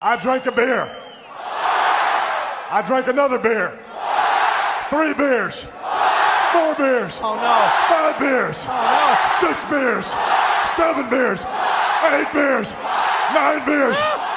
I drank a beer. I drank another beer. 3 beers. 4 beers. Oh no. 5 beers. Oh 6 beers. 7 beers. 8 beers. 9 beers.